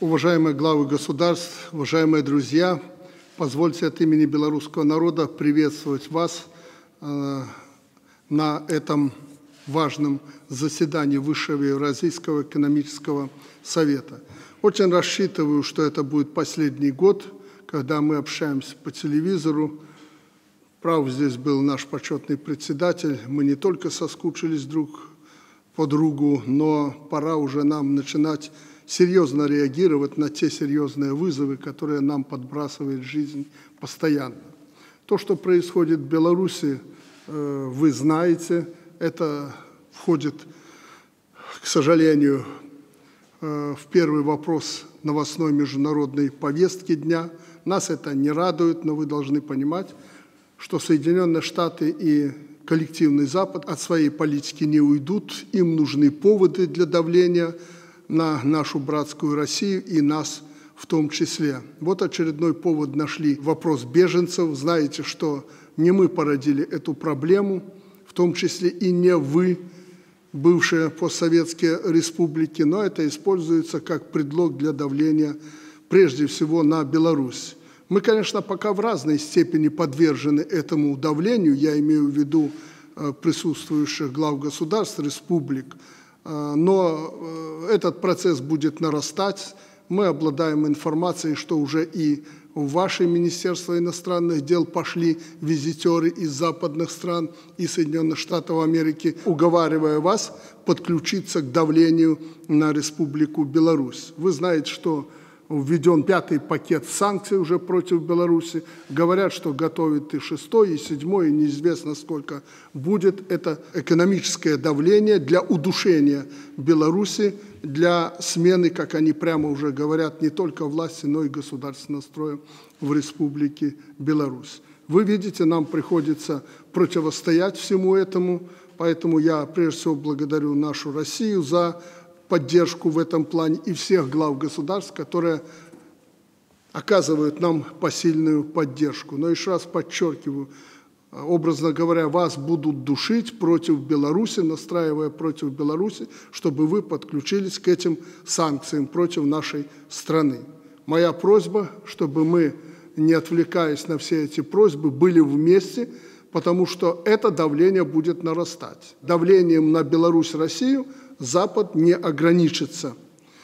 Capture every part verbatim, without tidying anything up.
Уважаемые главы государств, уважаемые друзья, позвольте от имени белорусского народа приветствовать вас э, на этом важном заседании Высшего Евразийского экономического совета. Очень рассчитываю, что это будет последний год, когда мы общаемся по телевизору. Прав, здесь был наш почетный председатель. Мы не только соскучились друг по другу, но пора уже нам начинать серьезно реагировать на те серьезные вызовы, которые нам подбрасывает жизнь постоянно. То, что происходит в Беларуси, вы знаете, это входит, к сожалению, в первый вопрос новостной международной повестки дня. Нас это не радует, но вы должны понимать, что Соединенные Штаты и коллективный Запад от своей политики не уйдут. Им нужны поводы для давления на нашу братскую Россию и нас в том числе. Вот очередной повод нашли вопрос беженцев. Знаете, что не мы породили эту проблему, в том числе и не вы, бывшие постсоветские республики, но это используется как предлог для давления прежде всего на Беларусь. Мы, конечно, пока в разной степени подвержены этому давлению, я имею в виду присутствующих глав государств, республик, но этот процесс будет нарастать. Мы обладаем информацией, что уже и в ваше Министерство иностранных дел пошли визитеры из западных стран и Соединенных Штатов Америки, уговаривая вас подключиться к давлению на Республику Беларусь. Вы знаете, что введен пятый пакет санкций уже против Беларуси. Говорят, что готовят и шестой, и седьмой, и неизвестно сколько будет. Это экономическое давление для удушения Беларуси, для смены, как они прямо уже говорят, не только власти, но и государственного строя в Республике Беларусь. Вы видите, нам приходится противостоять всему этому, поэтому я прежде всего благодарю нашу Россию за поддержку в этом плане и всех глав государств, которые оказывают нам посильную поддержку. Но еще раз подчеркиваю, образно говоря, вас будут душить против Беларуси, настраивая против Беларуси, чтобы вы подключились к этим санкциям против нашей страны. Моя просьба, чтобы мы, не отвлекаясь на все эти просьбы, были вместе, потому что это давление будет нарастать. Давлением на Беларусь, Россию Запад не ограничится.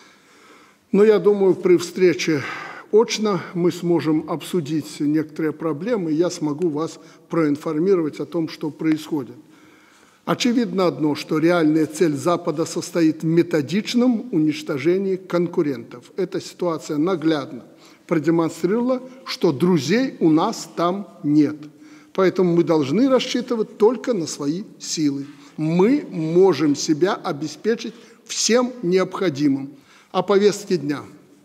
Но я думаю, при встрече очно мы сможем обсудить некоторые проблемы, и я смогу вас проинформировать о том, что происходит. Очевидно одно, что реальная цель Запада состоит в методичном уничтожении конкурентов. Эта ситуация наглядно продемонстрировала, что друзей у нас там нет. Поэтому мы должны рассчитывать только на свои силы. Мы можем себя обеспечить всем необходимым. О повестке дня.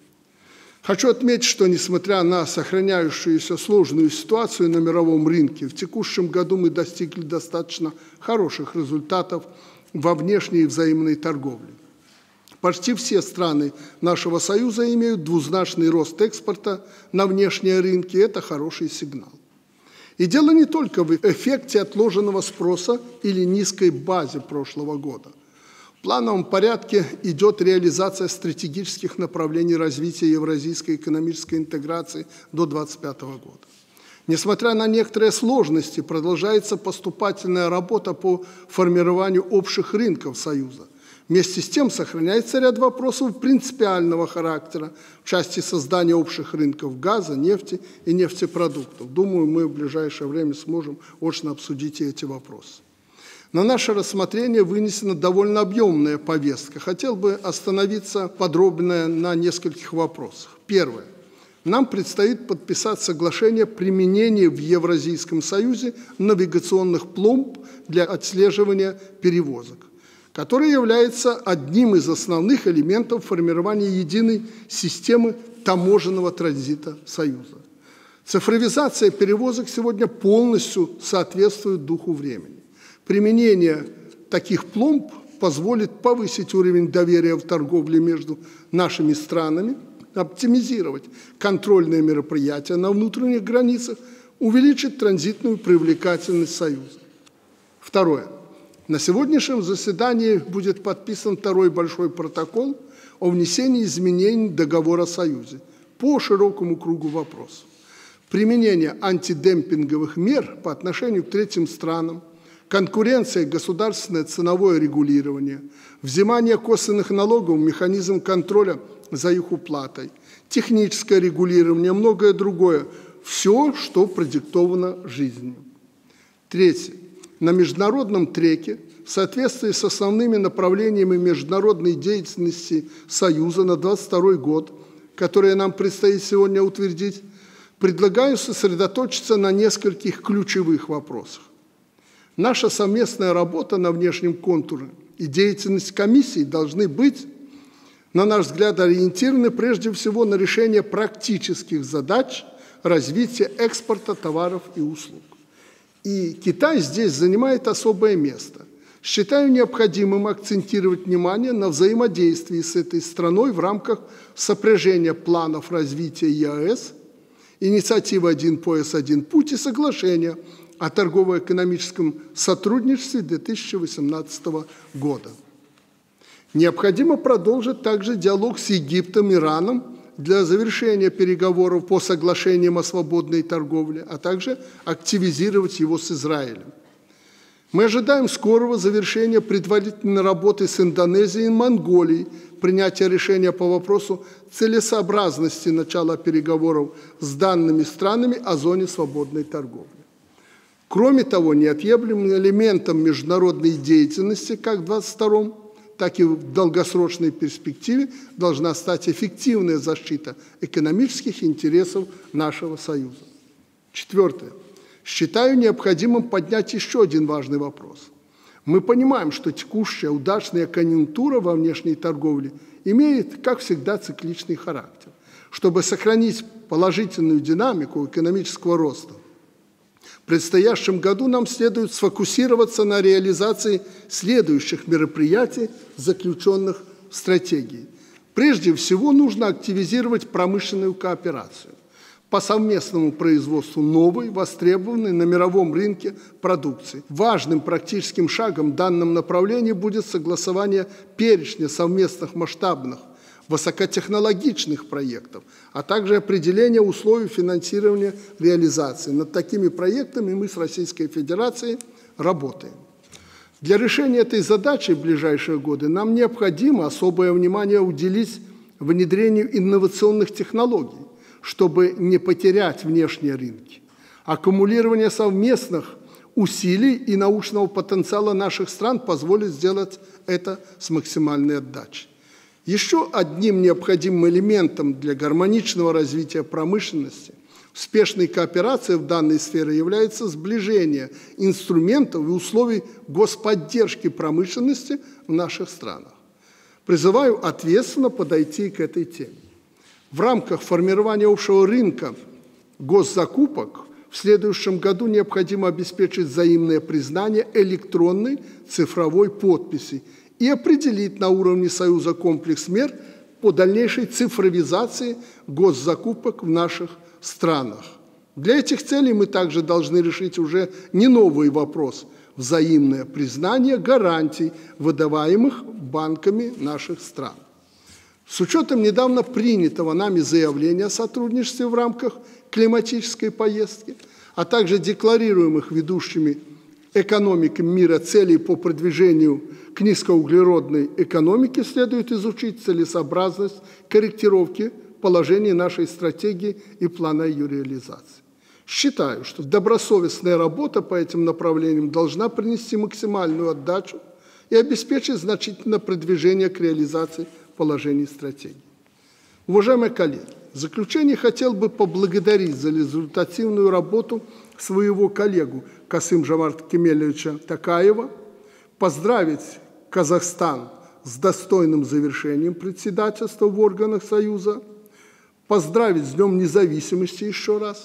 Хочу отметить, что несмотря на сохраняющуюся сложную ситуацию на мировом рынке, в текущем году мы достигли достаточно хороших результатов во внешней и взаимной торговле. Почти все страны нашего Союза имеют двузначный рост экспорта на внешние рынки. Это хороший сигнал. И дело не только в эффекте отложенного спроса или низкой базе прошлого года. В плановом порядке идет реализация стратегических направлений развития евразийской экономической интеграции до две тысячи двадцать пятого года. Несмотря на некоторые сложности, продолжается поступательная работа по формированию общих рынков Союза. Вместе с тем сохраняется ряд вопросов принципиального характера в части создания общих рынков газа, нефти и нефтепродуктов. Думаю, мы в ближайшее время сможем очно обсудить и эти вопросы. На наше рассмотрение вынесена довольно объемная повестка. Хотел бы остановиться подробно на нескольких вопросах. Первое. Нам предстоит подписать соглашение о применении в Евразийском Союзе навигационных пломб для отслеживания перевозок, который является одним из основных элементов формирования единой системы таможенного транзита Союза. Цифровизация перевозок сегодня полностью соответствует духу времени. Применение таких пломб позволит повысить уровень доверия в торговле между нашими странами, оптимизировать контрольные мероприятия на внутренних границах, увеличить транзитную привлекательность Союза. Второе. На сегодняшнем заседании будет подписан второй большой протокол о внесении изменений в договор о Союзе по широкому кругу вопросов. Применение антидемпинговых мер по отношению к третьим странам, конкуренция, государственное ценовое регулирование, взимание косвенных налогов, механизм контроля за их уплатой, техническое регулирование, многое другое. Все, что продиктовано жизнью. Третье. На международном треке в соответствии с основными направлениями международной деятельности Союза на двадцать второй год, которые нам предстоит сегодня утвердить, предлагаю сосредоточиться на нескольких ключевых вопросах. Наша совместная работа на внешнем контуре и деятельность комиссии должны быть, на наш взгляд, ориентированы прежде всего на решение практических задач развития экспорта товаров и услуг. И Китай здесь занимает особое место. Считаю необходимым акцентировать внимание на взаимодействии с этой страной в рамках сопряжения планов развития ЕАЭС, инициативы «Один пояс, один путь» и соглашения о торгово-экономическом сотрудничестве две тысячи восемнадцатого года. Необходимо продолжить также диалог с Египтом, Ираном для завершения переговоров по соглашениям о свободной торговле, а также активизировать его с Израилем. Мы ожидаем скорого завершения предварительной работы с Индонезией и Монголией, принятия решения по вопросу целесообразности начала переговоров с данными странами о зоне свободной торговли. Кроме того, неотъемлемым элементом международной деятельности как в двадцать втором, так и в долгосрочной перспективе должна стать эффективная защита экономических интересов нашего Союза. Четвертое. Считаю необходимым поднять еще один важный вопрос. Мы понимаем, что текущая удачная конъюнктура во внешней торговле имеет, как всегда, цикличный характер. Чтобы сохранить положительную динамику экономического роста, в предстоящем году нам следует сфокусироваться на реализации следующих мероприятий, заключенных в стратегии. Прежде всего, нужно активизировать промышленную кооперацию по совместному производству новой, востребованной на мировом рынке продукции. Важным практическим шагом в данном направлении будет согласование перечня совместных масштабных высокотехнологичных проектов, а также определение условий финансирования реализации. Над такими проектами мы с Российской Федерацией работаем. Для решения этой задачи в ближайшие годы нам необходимо особое внимание уделить внедрению инновационных технологий, чтобы не потерять внешние рынки. Аккумулирование совместных усилий и научного потенциала наших стран позволит сделать это с максимальной отдачей. Еще одним необходимым элементом для гармоничного развития промышленности, успешной кооперации в данной сфере является сближение инструментов и условий господдержки промышленности в наших странах. Призываю ответственно подойти к этой теме. В рамках формирования общего рынка госзакупок в следующем году необходимо обеспечить взаимное признание электронной цифровой подписи и определить на уровне Союза комплекс мер по дальнейшей цифровизации госзакупок в наших странах. Для этих целей мы также должны решить уже не новый вопрос – взаимное признание гарантий, выдаваемых банками наших стран. С учетом недавно принятого нами заявления о сотрудничестве в рамках климатической поездки, а также декларируемых ведущими экономиками мира целей по продвижению к низкоуглеродной экономике, следует изучить целесообразность корректировки положений нашей стратегии и плана ее реализации. Считаю, что добросовестная работа по этим направлениям должна принести максимальную отдачу и обеспечить значительное продвижение к реализации положений стратегии. Уважаемые коллеги, в заключение хотел бы поблагодарить за результативную работу своего коллегу Касым-Жомарта Кемелевича Токаева, поздравить Казахстан с достойным завершением председательства в органах Союза, поздравить с Днем независимости еще раз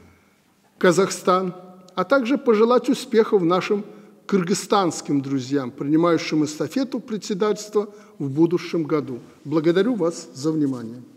Казахстан, а также пожелать успехов нашим кыргызстанским друзьям, принимающим эстафету председательства в будущем году. Благодарю вас за внимание.